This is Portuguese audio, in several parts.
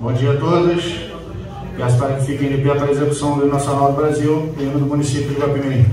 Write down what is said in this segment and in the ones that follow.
Bom dia a todos. Peço para que fiquem de pé para a execução do hino nacional do Brasil, hino do município de Guapimirim.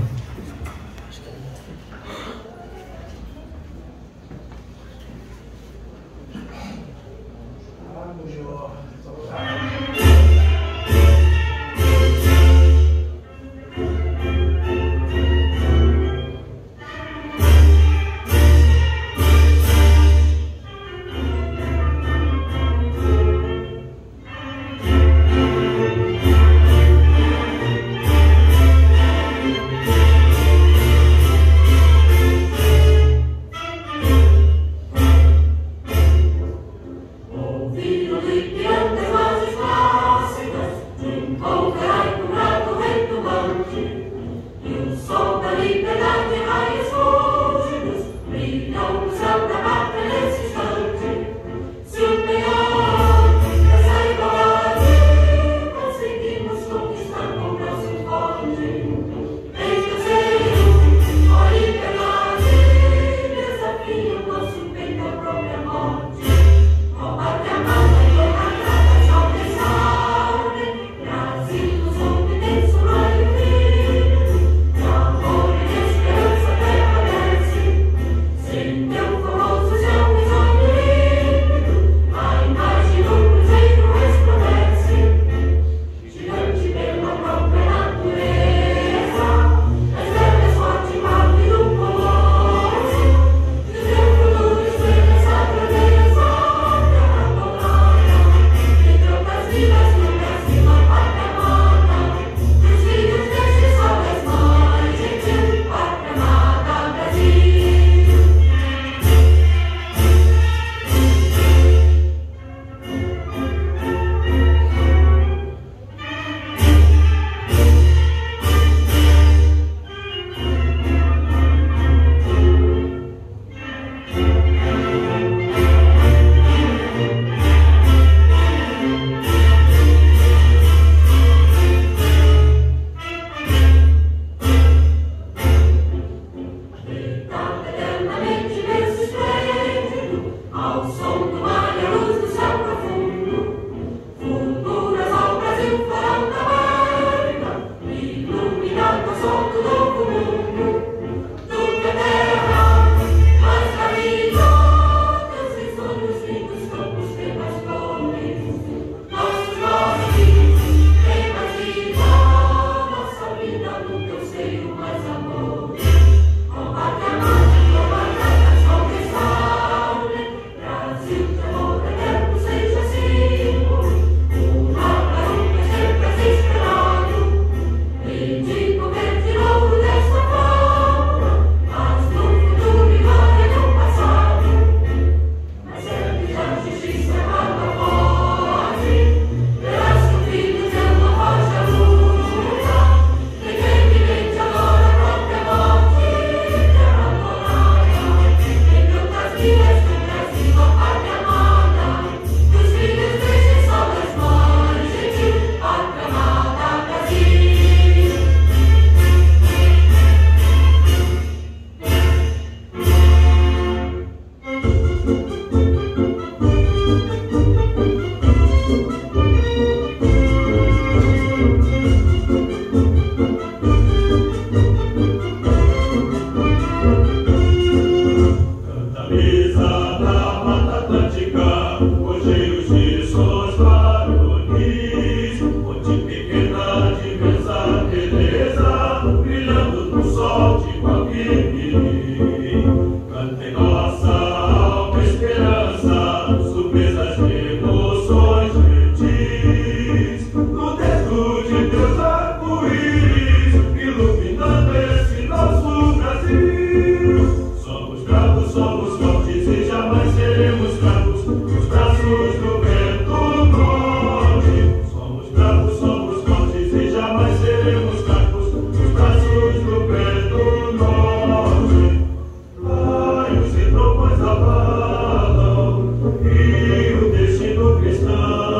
E o destino cristão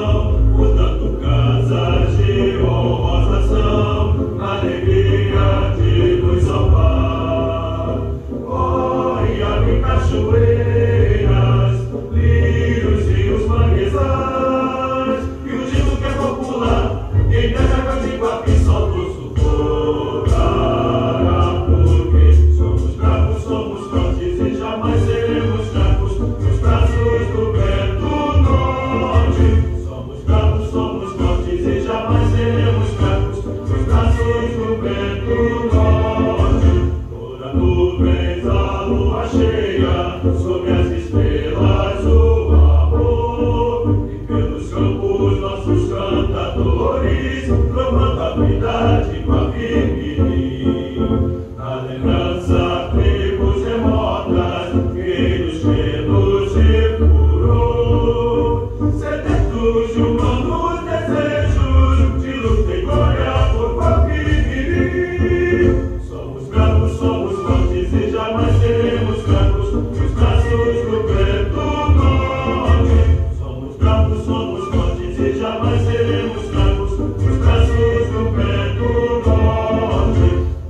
humanos desejos de luta e glória por Guapimirim. Somos bravos, somos fortes e jamais seremos fracos nos braços do Preto Norte. Somos bravos, somos fortes e jamais seremos fracos nos braços do Preto Norte.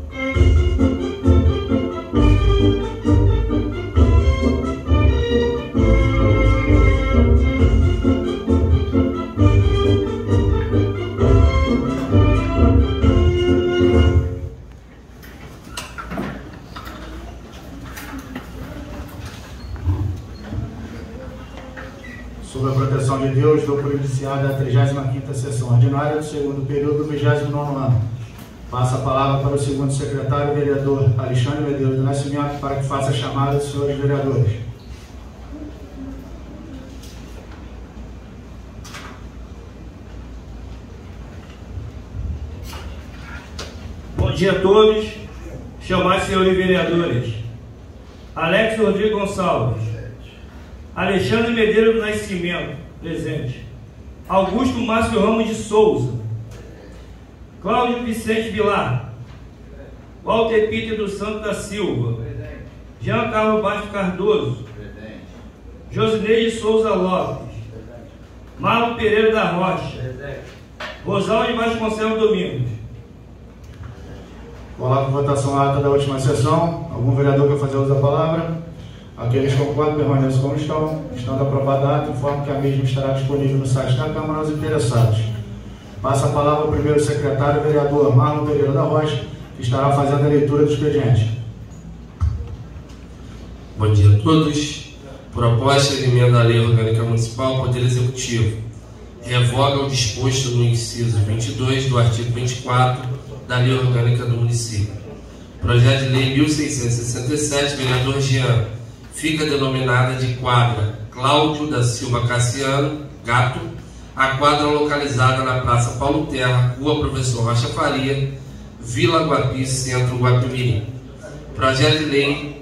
Sob a proteção de Deus, dou por iniciada a 35ª sessão ordinária do segundo período do 29º ano. Passa a palavra para o segundo secretário, vereador Alexandre Medeiros do Nascimento, para que faça a chamada dos senhores vereadores. Bom dia a todos. Chamar senhores vereadores. Alex Rodrigo Gonçalves. Alexandre Medeiros do Nascimento, presente. Augusto Márcio Ramos de Souza. Cláudio Vicente Vilar. Walter Peter dos Santos da Silva. Jean Carlos Bastos Cardoso. Josineide Souza Lopes. Marlon Pereira da Rocha. Rosaldo Vasconcelos Domingos. Coloco em votação a ata da última sessão. Algum vereador quer fazer uso da palavra? Aqueles que concordam permaneçam como estão. Estando aprovada a ata, informo que a mesma estará disponível no site da Câmara aos interessados. Passa a palavra ao primeiro secretário, vereador Marlon Pereira da Rocha, que estará fazendo a leitura do expediente. Bom dia a todos. Proposta de emenda à Lei Orgânica Municipal, Poder Executivo. Revoga o disposto no inciso 22 do artigo 24 da Lei Orgânica do Município. Projeto de Lei 1667, vereador Jean. Fica denominada de quadra Cláudio da Silva Cassiano, Gato, a quadra localizada na Praça Paulo Terra, Rua Professor Rocha Faria, Vila Guapi, Centro Guapimirim. Projeto de Lei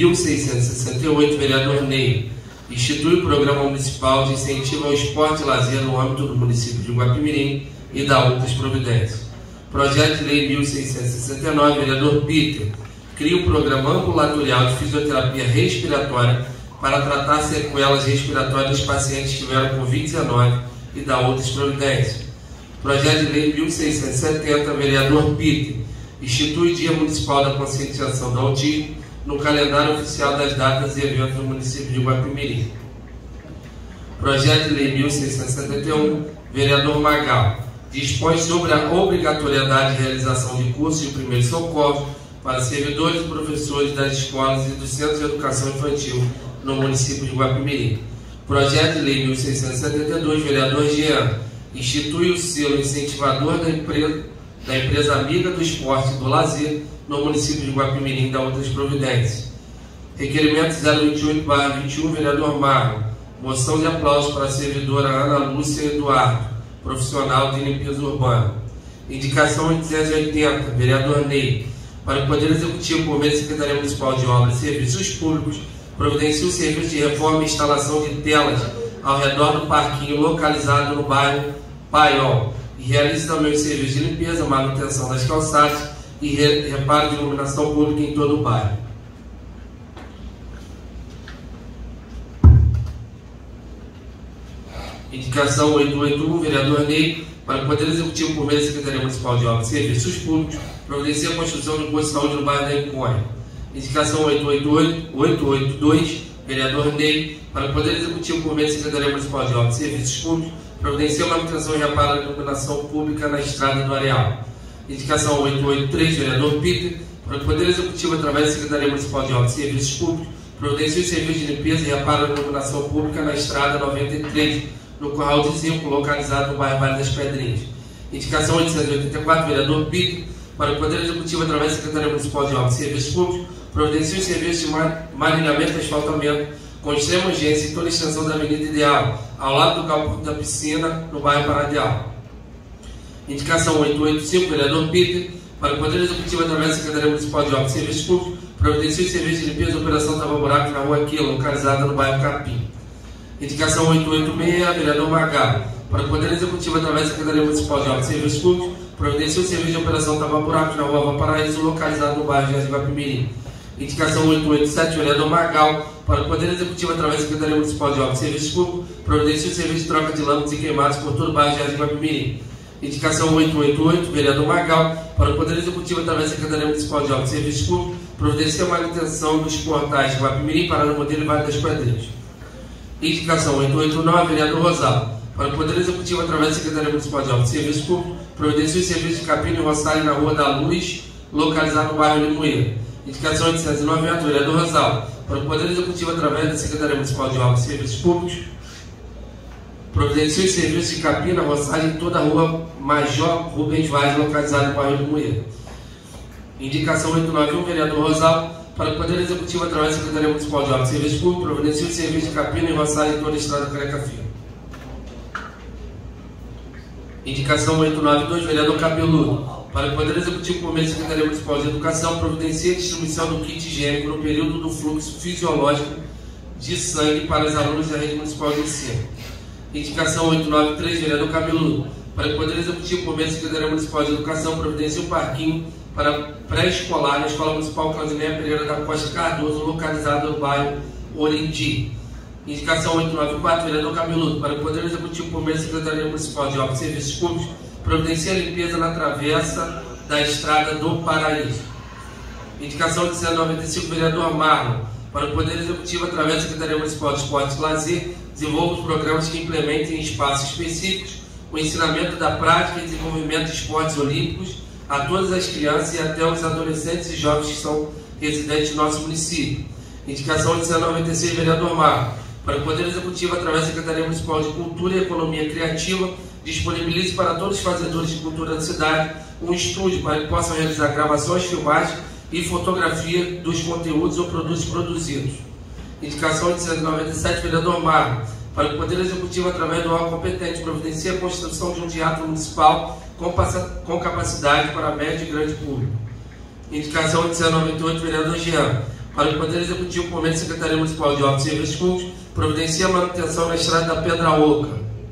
1668, vereador Ney. Institui o Programa Municipal de Incentivo ao Esporte e Lazer no âmbito do município de Guapimirim e dá outras providências. Projeto de Lei 1669, vereador Peter. Cria um programa ambulatorial de fisioterapia respiratória para tratar sequelas respiratórias dos pacientes que tiveram Covid-19 e dá outras providências. Projeto de Lei 1670, vereador Peter. Institui Dia Municipal da Conscientização do Autismo no calendário oficial das datas e eventos do município de Guapimirim. Projeto de Lei 1671, vereador Magal. Dispõe sobre a obrigatoriedade de realização de cursos de primeiros socorros para servidores e professores das escolas e dos centros de educação infantil no município de Guapimirim. Projeto de Lei 1672, vereador Jean. Institui o selo incentivador da empresa Amiga do Esporte e do Lazer no município de Guapimirim, da outras providências. Requerimento 028/21, vereador Marlon. Moção de aplauso para a servidora Ana Lúcia Eduardo, profissional de limpeza urbana. Indicação 880, vereador Ney. Para o Poder Executivo, por meio da Secretaria Municipal de Obras e Serviços Públicos, providencia o serviço de reforma e instalação de telas ao redor do parquinho localizado no bairro Paiol e realize também o serviço de limpeza, manutenção das calçadas e reparo de iluminação pública em todo o bairro. Indicação 881, vereador Ney. Para o Poder Executivo, por meio da Secretaria Municipal de Obras e Serviços Públicos, providencia a construção de um posto de saúde no bairro da Incônia. Indicação 882, vereador Ney. Para o Poder Executivo, por meio da Secretaria Municipal de Obras e Serviços Públicos, providencia a manutenção e reparo da iluminação pública na estrada do Areal. Indicação 883, vereador Peter. Para o Poder Executivo, através da Secretaria Municipal de Obras e Serviços Públicos, providencia o serviço de limpeza e reparo da iluminação pública na estrada 93, no Curral de Zinco, localizado no bairro Vale das Pedrinhas. Indicação 884, vereador Peter. Para o Poder Executivo, através da Secretaria Municipal de Obras e Serviços Públicos, providencia o serviço de marinhamento e asfaltamento com extrema urgência em toda a extensão da Avenida Ideal, ao lado do campo da piscina, no bairro Paradial. Indicação 885, vereador Peter. Para o Poder Executivo, através da Secretaria Municipal de Obras e Serviços Públicos, providencia o serviço de limpeza e operação tava-buraco na rua Aquila, localizada no bairro Capim. Indicação 886, vereador Magal. para o Poder Executivo, através da Secretaria Municipal de Obras e Serviços Públicos, providencia o serviço de operação tapa-buraco na rua Valparaíso, localizado no bairro Jardim Guapimirim. Indicação 887, vereador Magal, para o Poder Executivo, através da Secretaria Municipal de Obras e Serviços Públicos, providencia o serviço de troca de lâmpadas e queimados por todo o bairro Jardim Guapimirim. Indicação 888, vereador Magal, para o Poder Executivo, através da Secretaria Municipal de Obras e Serviços Públicos, providencia a manutenção dos portais de Guapimirim, Paraná Modelo e Vale das Pedrinhas. Indicação 889, vereador Rosal, para o Poder Executivo, através da Secretaria Municipal de Obras e Serviços Públicos, providencia o serviço de capina e roçagem na Rua da Luz, localizado no bairro Limoeiro. Indicação 890, vereador Rosal, para o Poder Executivo, através da Secretaria Municipal de Obras e Serviços Públicos, providencia o serviço de capina, roçagem em toda a Rua Major Rubens Vaz, localizado no bairro Limoeiro. Indicação 891, vereador Rosal, para o Poder Executivo, através da Secretaria Municipal de Obras e Serviços Públicos, providencia o serviço de capina e roçagem em toda a estrada Careca Filho. Indicação 892, vereador Cabeludo, para o Poder Executivo, por meio da Secretaria Municipal de Educação, providencia a distribuição do kit higiênico no período do fluxo fisiológico de sangue para os alunos da Rede Municipal de Ensino. Indicação 893, vereador Cabeludo, para o Poder Executivo, por meio da Secretaria Municipal de Educação, providencia um parquinho para pré-escolar na Escola Municipal Claudineia Pereira da Costa Cardoso, localizado no bairro Orindi. Indicação 894, vereador Cabeludo, para o Poder Executivo, por meio da Secretaria Municipal de Obras e Serviços Públicos, providencia a limpeza na travessa da Estrada do Paraíso. Indicação 895, vereador Marlon, para o Poder Executivo, através da Secretaria Municipal de Esportes e Lazer, desenvolva os programas que implementem em espaços específicos o ensinamento da prática e desenvolvimento de esportes olímpicos a todas as crianças e até os adolescentes e jovens que são residentes do nosso município. Indicação 896, vereador Marlon, para o Poder Executivo, através da Secretaria Municipal de Cultura e Economia Criativa, disponibilize para todos os fazedores de cultura da cidade um estúdio para que possam realizar gravações, filmagens e fotografia dos conteúdos ou produtos produzidos. Indicação 897, vereador Marlon, para o Poder Executivo, através do órgão competente, providencia a construção de um teatro municipal com capacidade para médio e grande público. Indicação 898, vereador Jean, para o Poder Executivo, por meio da Secretaria Municipal de Obras e Serviços Públicos, providencia a manutenção na estrada da Pedra Oca,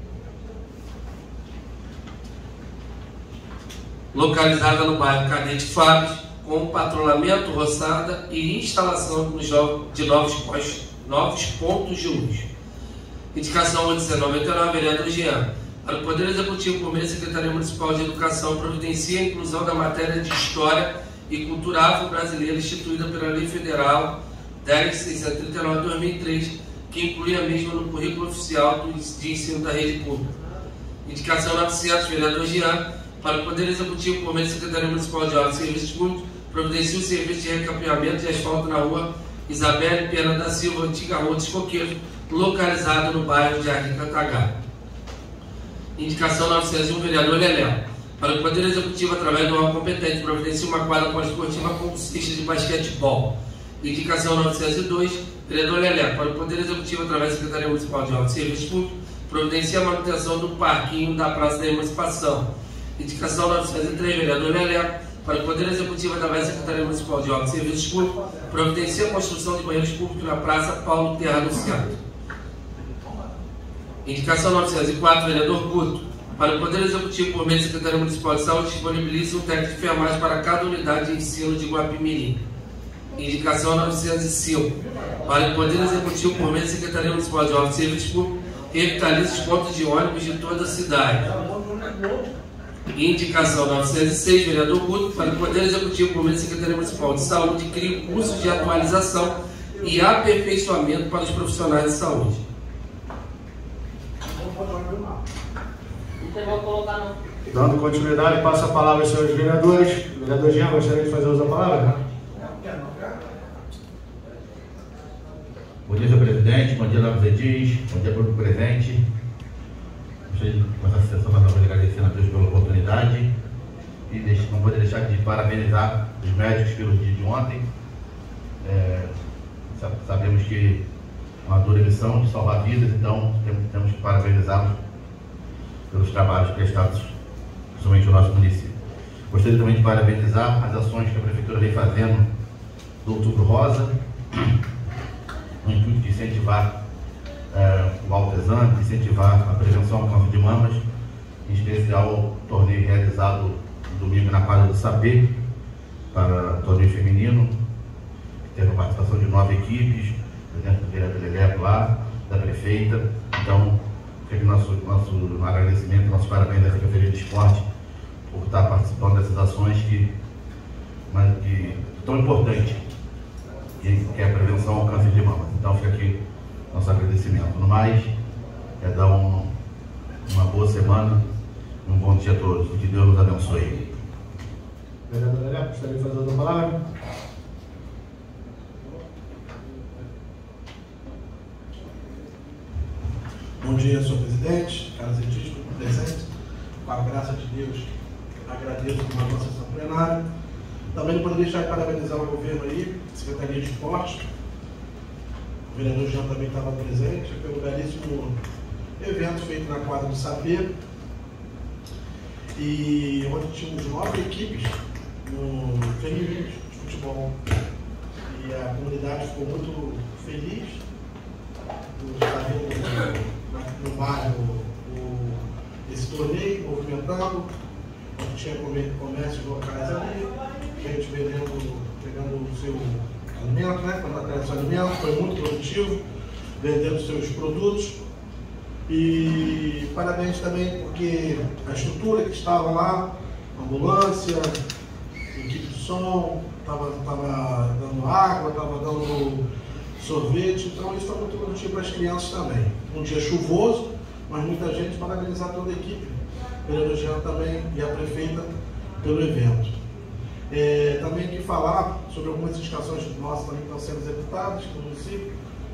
localizada no bairro Cadete Fábio, com patrulhamento, roçada e instalação de novos pontos de luz. Indicação 899, vereador Jean, para o Poder Executivo, por meio da Secretaria Municipal de Educação, providencia a inclusão da matéria de História e Cultura Afro-Brasileira instituída pela Lei Federal 10.639/2003, que inclui a mesma no currículo oficial de ensino da rede pública. Indicação 900, vereador Jean, para o Poder Executivo, por meio da Secretaria Municipal de Obras e Serviços Públicos, providencia o serviço de recapeamento e asfalto na rua Isabel Pena da Silva, antiga Rua dos Coqueiros, localizada no bairro de Jardim Cantagá. Indicação 901, vereador Leléo, para o Poder Executivo, através do órgão competente, providencia uma quadra poliesportiva com cesta de basquetebol. Indicação 902, vereador Leléo, para o Poder Executivo, através da Secretaria Municipal de Obras e Serviços Públicos, providencia a manutenção do parquinho da Praça da Emancipação. Indicação 903, vereador Leléo, para o Poder Executivo, através da Secretaria Municipal de Obras e Serviços Públicos, providencia a construção de banheiros públicos na Praça Paulo Terra no Centro. Indicação 904, vereador Guto, para o Poder Executivo, por meio da Secretaria Municipal de Saúde, disponibiliza um técnico de enfermagem para cada unidade de ensino de Guapimirim. Indicação 905, para o Poder Executivo, por meio da Secretaria Municipal de Obras e Serviços Públicos, revitaliza os pontos de ônibus de toda a cidade. Indicação 906, vereador Guto, para o Poder Executivo, por meio da Secretaria Municipal de Saúde, cria cursos de atualização e aperfeiçoamento para os profissionais de saúde. Dando continuidade, passo a palavra aos senhores vereadores. Vereador Jean, gostaria de fazer uso da palavra? Bom dia, senhor presidente. Bom dia, Lopes Edis. Bom dia, público presente. Gostaria de começar a sessão mais uma vez agradecendo a Deus pela oportunidade e não poder deixar de parabenizar os médicos pelo dia de ontem. Sabemos que é uma dura missão de salvar vidas, então temos que parabenizá-los pelos trabalhos prestados, principalmente no nosso município. Gostaria também de parabenizar as ações que a Prefeitura vem fazendo do Outubro Rosa, no intuito de incentivar o autoexame, incentivar a prevenção ao câncer de mamas, em especial o torneio realizado domingo na quadra do Sapê, para torneio feminino, teve a participação de 9 equipes, presidente do vereador Leleco lá, da prefeita. Então, fica nosso agradecimento, nosso parabéns à Secretaria de Esporte por estar participando dessas ações que tão importantes, que é a prevenção ao câncer de mama. Então, fica aqui nosso agradecimento. No mais, dar uma boa semana e um bom dia a todos. Que Deus nos abençoe. Vereador Leleco, gostaria de fazer outra palavra? Bom dia, senhor presidente, caros edistas presentes. Com a graça de Deus, agradeço por uma sessão plenária. Também não poderia deixar de parabenizar o governo aí, Secretaria de Esporte. O vereador Jean também estava presente, pelo belíssimo evento feito na quadra do Sapê. E onde tínhamos 9 equipes no feminino de futebol. E a comunidade ficou muito feliz por estar no bairro esse torneio, movimentando, onde tinha comércios locais ali, gente pegando o seu alimento, né? Quando atrás do seu alimento, foi muito produtivo, vendendo seus produtos. E parabéns também porque a estrutura que estava lá, ambulância, equipe de som, estava dando água, estava dando sorvete, então isso está muito produtivo para as crianças também. Um dia chuvoso, mas muita gente, parabenizar toda a equipe, o vereador Jean também e a prefeita pelo evento. Também aqui falar sobre algumas indicações nossas também que estão sendo executadas no município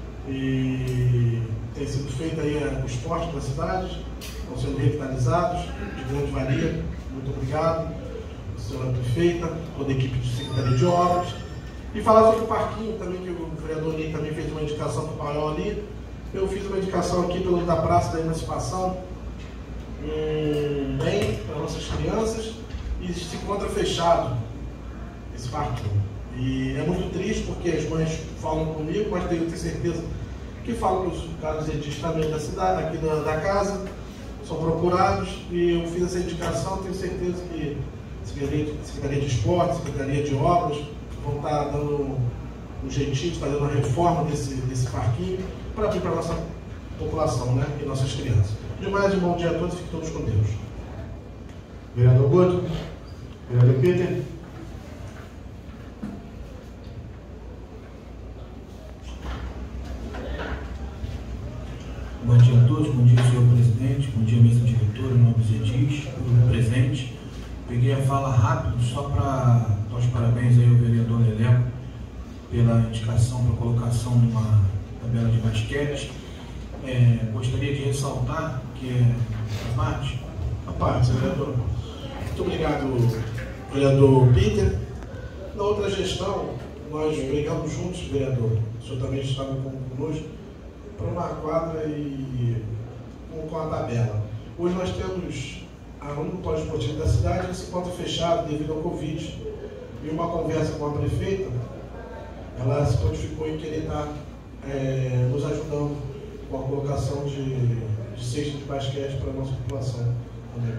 e tem sido feito aí o esporte das cidades, estão sendo revitalizados, de grande valia. Muito obrigado, senhora prefeita, toda a equipe de Secretaria de Obras. E falar sobre o parquinho também, que o vereador Ney também fez uma indicação para o Paiol ali. Eu fiz uma indicação aqui pelo da Praça da Emancipação, bem para nossas crianças, e se encontra fechado esse parquinho. E é muito triste porque as mães falam comigo, mas tenho certeza que falam com os caras edis também da cidade, aqui da casa, são procurados, e eu fiz essa indicação, tenho certeza que Secretaria de Esporte, Secretaria de Obras vão estar dando um jeitinho de fazer uma reforma desse parquinho para abrir para a nossa população, né? E nossas crianças. Demais, um bom dia a todos, fiquem todos com Deus. Vereador Guto, vereador Peter. Bom dia a todos, bom dia senhor presidente, bom dia mesa diretora, nobres edis, público presente. Peguei a fala rápido só para dar os parabéns aí ao vereador Leleco pela indicação para colocação de uma tabela de basquete. Gostaria de ressaltar que a parte. Vereador. Muito obrigado, vereador Peter. Na outra gestão, nós brigamos juntos, vereador. O senhor também estava conosco, para uma quadra e com a tabela. Hoje nós temos a única polo esportivo da cidade que se encontra fechado devido ao Covid. E uma conversa com a prefeita, ela se prontificou em querer estar nos ajudando com a colocação de cesta de basquete para a nossa população também.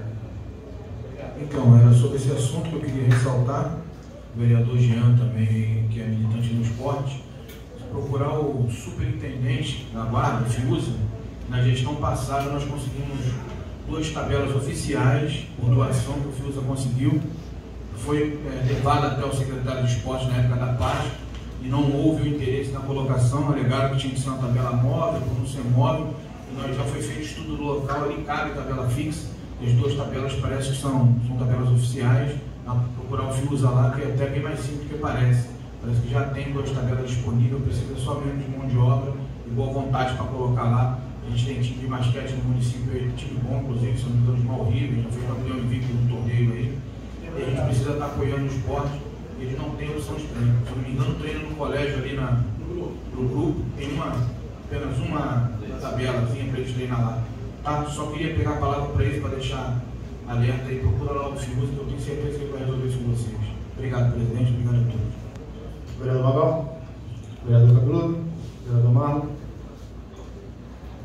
Então, era sobre esse assunto que eu queria ressaltar. O vereador Jean também, que é militante no esporte, procurar o superintendente da guarda, o FIUSA. Na gestão passada nós conseguimos 2 tabelas oficiais por doação que o FIUSA conseguiu. Foi levada até o secretário de esporte na época da Paz e não houve o interesse na colocação, alegaram que tinha que ser uma tabela móvel, por não ser móvel, e nós já foi feito estudo do local, ali cabe tabela fixa, e as 2 tabelas parece que são tabelas oficiais, procurar o FIUSA lá, que é até bem mais simples do que parece que já tem 2 tabelas disponíveis, precisa só mesmo de mão de obra e boa vontade para colocar lá. A gente tem time de basquete no município, time bom, inclusive, são jogadores mal horríveis, já foi campeão invicto no torneio aí. E a gente precisa estar apoiando o esporte, eles não têm opção de treino. Se eu não me engano, treino no colégio ali no grupo, tem apenas uma tabelazinha para eles treinar lá. Tá? Só queria pegar a palavra para eles, para deixar alerta aí, procura lá o FIUSA, que eu tenho certeza que ele vai resolver isso com vocês. Obrigado, presidente, obrigado a todos. Vereador Magal, vereador Cabeludo, vereador Marlon.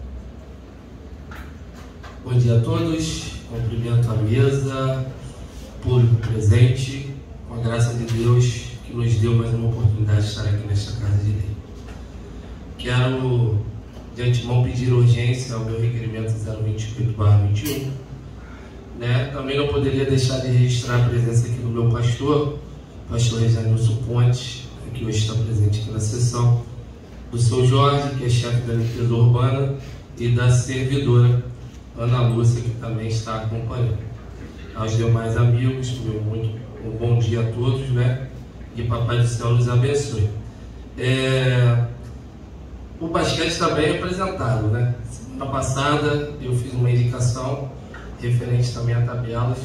Bom dia a todos, cumprimento a mesa, público presente, com a graça de Deus que nos deu mais uma oportunidade de estar aqui nesta casa de lei. Quero de antemão pedir urgência ao meu requerimento 028/21. Também não poderia deixar de registrar a presença aqui do meu pastor Rejanilson Pontes, que hoje está presente aqui na sessão, do seu Jorge, que é chefe da limpeza urbana, e da servidora Ana Lúcia, que também está acompanhando. Aos demais amigos, um bom dia a todos, e Papai do Céu nos abençoe. O basquete também é apresentado, Semana passada eu fiz uma indicação referente também a tabelas,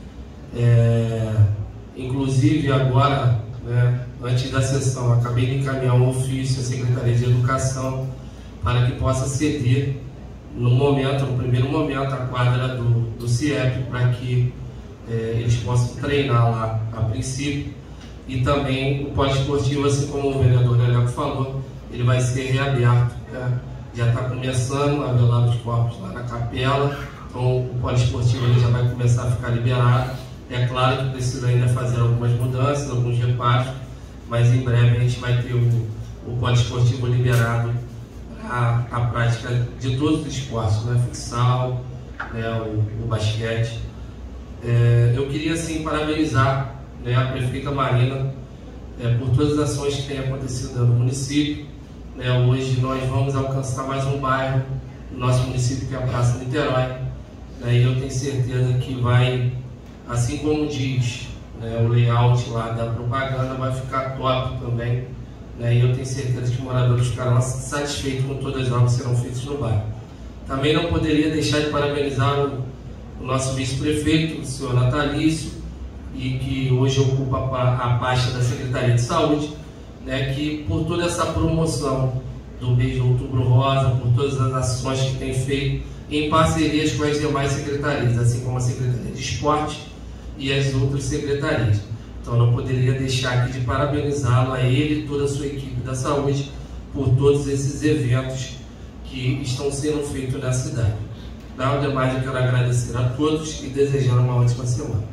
inclusive agora, antes da sessão, acabei de encaminhar um ofício à Secretaria de Educação para que possa ceder no primeiro momento, a quadra do CIEP, para que eles possam treinar lá a princípio, e também o poliesportivo, assim como o vereador Leleco falou, ele vai ser reaberto, já está começando a velar os corpos lá na capela, então o poliesportivo ele já vai começar a ficar liberado. É claro que precisa ainda fazer algumas mudanças, alguns reparos, mas em breve a gente vai ter o poliesportivo liberado para a prática de todos os esportes, futsal, o basquete. Eu queria assim parabenizar a prefeita Marina por todas as ações que têm acontecido no município. Hoje nós vamos alcançar mais um bairro no nosso município, que é a Praça Niterói, e eu tenho certeza que vai, assim como diz o layout lá da propaganda, vai ficar top também, e eu tenho certeza que os moradores ficarão satisfeitos com todas as obras que serão feitas no bairro. Também não poderia deixar de parabenizar o nosso vice-prefeito, o senhor Natalício, e que hoje ocupa a pasta da Secretaria de Saúde, que por toda essa promoção do mês de Outubro Rosa, por todas as ações que tem feito em parcerias com as demais secretarias, assim como a Secretaria de Esporte e as outras secretarias. Então não poderia deixar aqui de parabenizá-lo, a ele e toda a sua equipe da saúde, por todos esses eventos que estão sendo feitos na cidade. Ao demais, eu quero agradecer a todos e desejar uma ótima semana.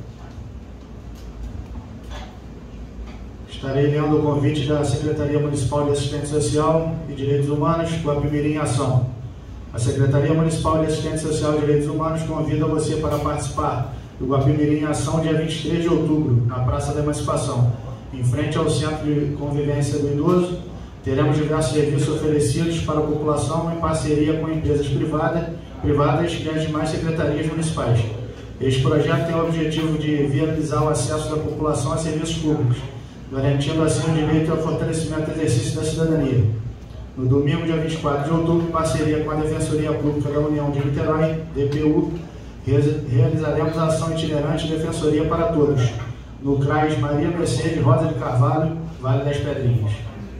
Estarei lendo o convite da Secretaria Municipal de Assistência Social e Direitos Humanos, Guapimirim em Ação. A Secretaria Municipal de Assistência Social e Direitos Humanos convida você para participar do Guapimirim em Ação, dia 23 de outubro, na Praça da Emancipação, em frente ao Centro de Convivência do Idoso. Teremos diversos serviços oferecidos para a população em parceria com empresas privadas e as demais secretarias municipais. Este projeto tem o objetivo de viabilizar o acesso da população a serviços públicos, garantindo assim o direito ao fortalecimento do exercício da cidadania. No domingo, dia 24 de outubro, em parceria com a Defensoria Pública da União de Niterói, DPU, realizaremos a ação itinerante Defensoria para Todos, no CRAS Maria Mercedes Rosa de Carvalho, Vale das Pedrinhas.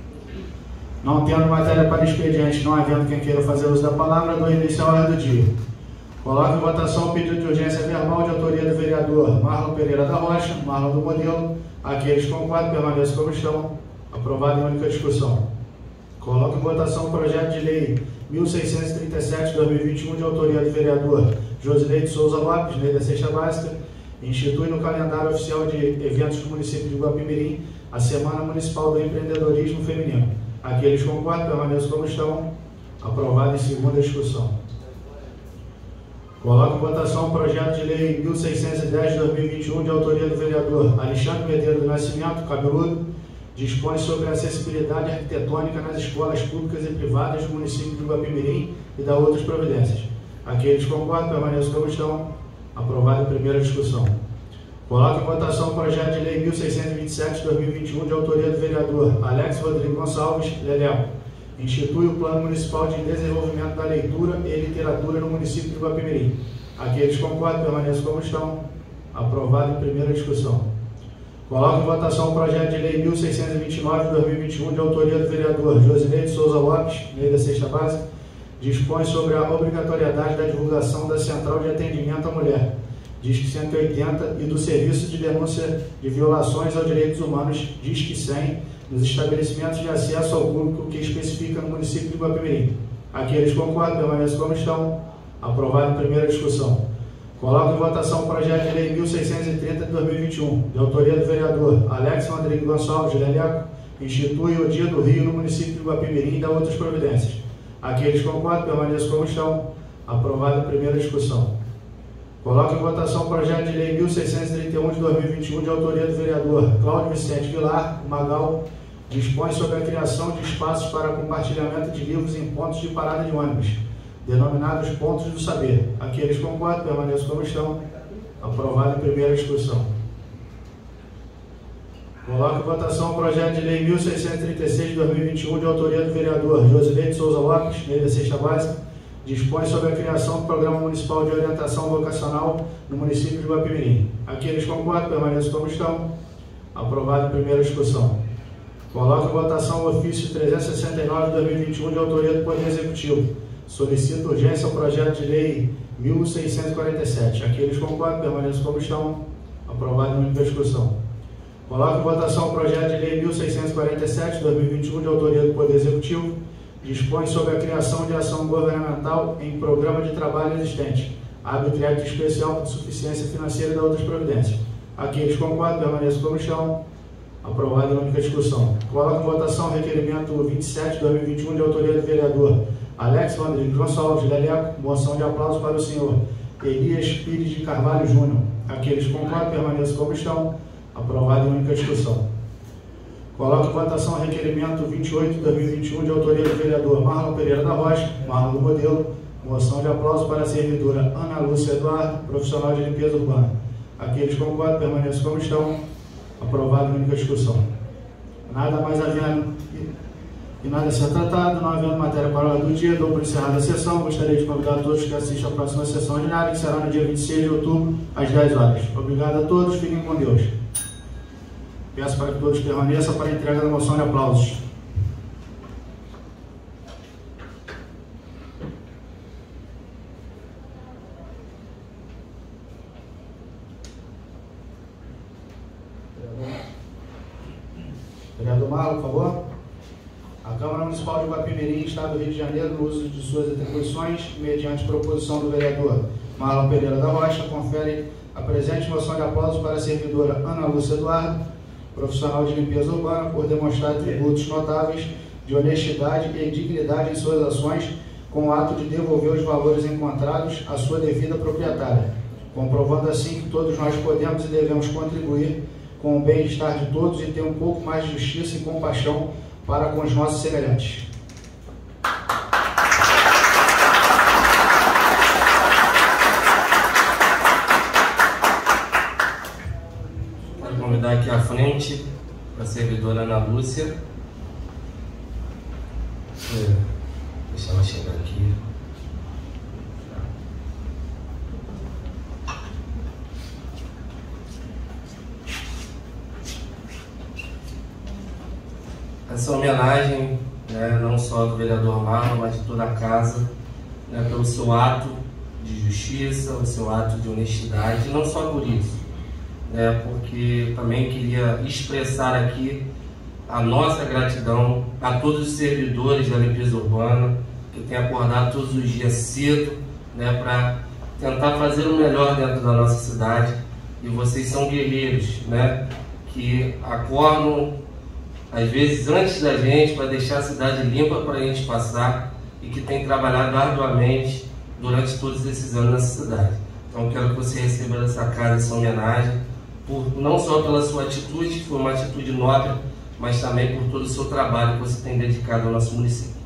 Não tendo matéria para expediente, não havendo quem queira fazer uso da palavra, dou início à ordem do dia. Coloco em votação o pedido de urgência verbal de autoria do vereador Marlon Pereira da Rocha, Marlon do Modelo. Aqueles que concordam permaneçam como estão. Aprovado em única discussão. Coloco em votação o projeto de lei 1637/2021, de autoria do vereador Josilei de Souza Lopes, lei da cesta básica. Institui no calendário oficial de eventos do município de Guapimirim a Semana Municipal do Empreendedorismo Feminino. Aqueles que concordam permaneçam como estão. Aprovado em segunda discussão. Coloco em votação o projeto de lei 1610/2021, de autoria do vereador Alexandre Medeiros do Nascimento, cabeludo. Dispõe sobre a acessibilidade arquitetônica nas escolas públicas e privadas do município de Guapimirim e da outras providências. Aqueles que concordam permaneçam como estão. Aprovado em primeira discussão. Coloco em votação o projeto de lei 1627/2021, de autoria do vereador Alex Rodrigo Gonçalves, Leleco. Institui o Plano Municipal de Desenvolvimento da Leitura e Literatura no município de Guapimirim. Aqueles que concordam permaneçam como estão. Aprovado em primeira discussão. Coloco em votação o projeto de lei 1629/2021, de autoria do vereador Josilei de Souza Lopes, lei da cesta básica. Dispõe sobre a obrigatoriedade da divulgação da Central de Atendimento à Mulher, Disque 180, e do Serviço de Denúncia de Violações aos Direitos Humanos, Disque 100, nos estabelecimentos de acesso ao público que especifica no município de Guapimirim. Aqueles que concordam permaneçam como estão. Aprovado em primeira discussão. Coloco em votação o projeto de lei 1630 de 2021, de autoria do vereador Alex Rodrigues Gonçalves de Leleco, institui o Dia do Rio no município de Guapimirim e dá outras providências. Aqueles que concordam permaneçam como estão. Aprovado em primeira discussão. Coloco em votação o projeto de lei 1631 de 2021, de autoria do vereador Cláudio Vicente Vilar Magal, dispõe sobre a criação de espaços para compartilhamento de livros em pontos de parada de ônibus, denominados pontos do saber. Aqueles que concordam permaneçam como estão. Aprovado em primeira discussão. Coloco em votação o projeto de lei 1636 de 2021, de autoria do vereador Josilei de Souza Lopes, lei da cesta básica, dispõe sobre a criação do Programa Municipal de Orientação Vocacional no município de Guapimirim. Aqueles que concordam permaneçam como estão. Aprovado em primeira discussão. Coloco em votação o ofício 369 de 2021, de autoria do Poder Executivo. Solicito urgência ao projeto de lei 1647. Aqueles que concordam permaneçam como estão. Aprovado em única discussão. Coloco em votação o projeto de lei 1647 de 2021, de autoria do Poder Executivo. Dispõe sobre a criação de ação governamental em programa de trabalho existente. Abre crédito especial por suficiência financeira e da outras providências. Aqueles que concordam permaneçam como estão. Aprovado em única discussão. Coloco em votação o requerimento 27 de 2021, de autoria do vereador Alex Rodrigues Gonçalves de Leleco. Moção de aplauso para o senhor Elias Pires de Carvalho Júnior. Aqueles que concordam permaneçam como estão. Aprovado em única discussão. Coloco em votação o requerimento 28 de 2021, de autoria do vereador Marlon Pereira da Rocha, Marlon do Modelo. Moção de aplauso para a servidora Ana Lúcia Eduardo, profissional de limpeza urbana. Aqueles que concordam permaneçam como estão. Aprovado em única discussão. Nada mais havendo e nada a ser tratado, não havendo matéria para a hora do dia, dou por encerrada a sessão. Gostaria de convidar todos que assistam a próxima sessão ordinária, que será no dia 26 de outubro, às 10 horas. Obrigado a todos, fiquem com Deus. Peço para que todos permaneçam para a entrega da moção de aplausos. Vereador Marlon, por favor. A Câmara Municipal de Guapimirim, Estado do Rio de Janeiro, no uso de suas atribuições, mediante proposição do vereador Marlon Pereira da Rocha, confere a presente moção de aplausos para a servidora Ana Lúcia Eduardo, profissional de limpeza urbana, por demonstrar atributos notáveis de honestidade e dignidade em suas ações, com o ato de devolver os valores encontrados à sua devida proprietária, comprovando assim que todos nós podemos e devemos contribuir com o bem-estar de todos e ter um pouco mais de justiça e compaixão para com os nossos semelhantes. Quero convidar aqui à frente a servidora Ana Lúcia. Deixa ela chegar aqui. Essa homenagem, não só do vereador Marlon, mas de toda a casa, pelo seu ato de justiça, o seu ato de honestidade, e não só por isso, porque também queria expressar aqui a nossa gratidão a todos os servidores da limpeza urbana, que têm acordado todos os dias cedo, para tentar fazer o melhor dentro da nossa cidade, e vocês são guerreiros, que acordam às vezes antes da gente, para deixar a cidade limpa para a gente passar, e que tem trabalhado arduamente durante todos esses anos nessa cidade. Então quero que você receba dessa casa essa homenagem, não só pela sua atitude, que foi uma atitude nobre, mas também por todo o seu trabalho que você tem dedicado ao nosso município.